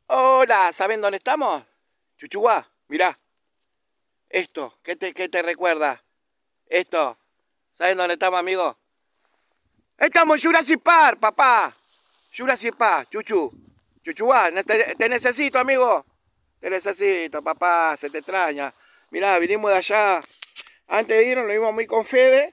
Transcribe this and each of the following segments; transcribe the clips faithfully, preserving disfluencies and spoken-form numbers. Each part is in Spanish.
Hola, ¿saben dónde estamos? Chuchuá, mirá. Esto, ¿qué te, qué te recuerda? Esto, ¿saben dónde estamos, amigo? Estamos en Jurassic Park, papá. Jurassic Park, Chuchu. Chuchuá, te, te necesito, amigo. Te necesito, papá, se te extraña. Mirá, vinimos de allá. Antes de irnos, lo vimos muy con Fede.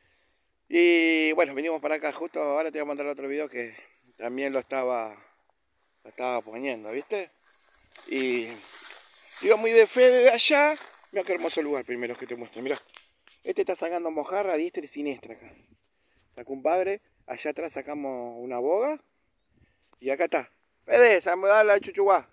Y bueno, vinimos para acá. Justo ahora te voy a mandar otro video que también lo estaba, lo estaba poniendo, ¿viste? Y iba muy de Fede de allá. Mira qué hermoso lugar primero que te muestro. Mirá, este está sacando mojarra a diestra y siniestra acá. Sacó un bagre. Allá atrás sacamos una boga. Y acá está. Fede, saludala a Chuchuá.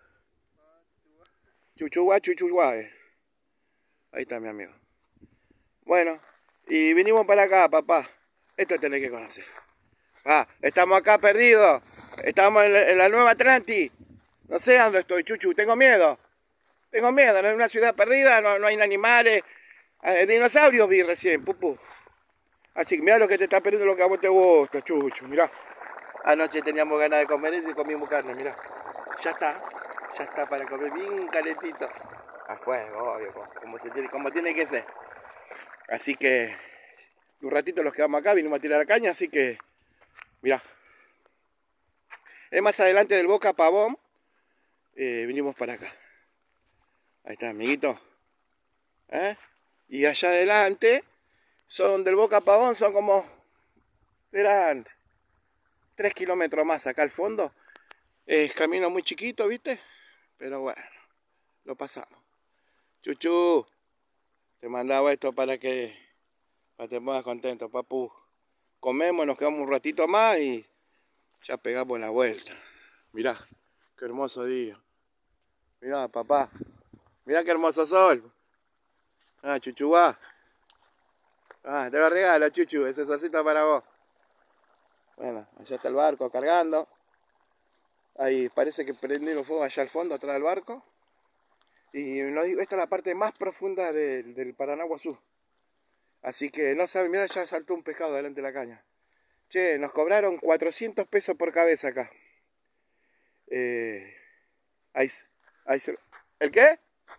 Chuchuá, Chuchuá. Eh. Ahí está mi amigo. Bueno, y vinimos para acá, papá. Esto tenés que conocer. Ah, estamos acá perdidos. Estamos en la, en la Nueva Atlantis. No sé dónde estoy, Chuchu. Tengo miedo. Tengo miedo. No es una ciudad perdida. No, no hay animales. Eh, dinosaurios vi recién, pupú. Así que mirá lo que te está perdiendo, lo que a vos te gusta, Chuchu. Mirá. Anoche teníamos ganas de comer eso y comimos carne, mirá. Ya está. Ya está para comer bien calentito. A fuego, obvio. Como, se tiene, como tiene que ser. Así que un ratito los quedamos acá, vinimos a tirar la caña, así que mirá. Es más adelante del Boca Pavón. Eh, vinimos para acá. Ahí está, amiguito. ¿Eh? Y allá adelante, son del Boca Pavón, son como, serán tres kilómetros más acá al fondo. Es camino muy chiquito, ¿viste? Pero bueno, lo pasamos. Chuchu, te mandaba esto para que, para que te pongas contento, papu. Comemos, nos quedamos un ratito más y ya pegamos la vuelta. Mirá, qué hermoso día. Mirá, papá. Mirá qué hermoso sol. Ah, Chuchuá. Ah, te lo regalo, Chuchu, ese solcito para vos. Bueno, allá está el barco cargando. Ahí parece que prendieron fuego allá al fondo, atrás del barco. Y esta es la parte más profunda del, del Paranaguazú. Así que no saben, mirá, ya saltó un pescado delante de la caña. Che, nos cobraron cuatrocientos pesos por cabeza acá. Eh, ahí, ahí se... ¿El qué?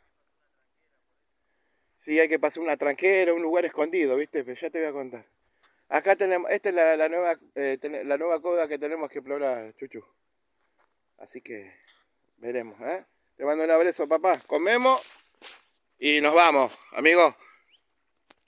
Sí, hay que pasar una tranquera, un lugar escondido, ¿viste? Pero ya te voy a contar. Acá tenemos, esta es la, la nueva eh, ten, la nueva coda que tenemos que explorar, Chuchu. Así que veremos, ¿eh? Te mando un abrazo, papá. Comemos y nos vamos, amigos.